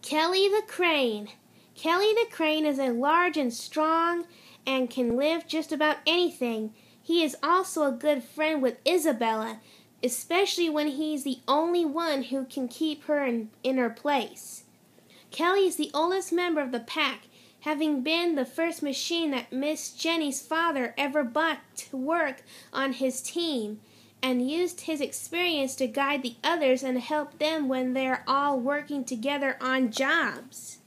Kelly the Crane. Kelly the Crane is a large and strong and can lift just about anything. He is also a good friend with Isabella, especially when he's the only one who can keep her in her place. Kelly is the oldest member of the pack, having been the first machine that Miss Jenny's father ever bought to work on his team, and used his experience to guide the others and help them when they're all working together on jobs.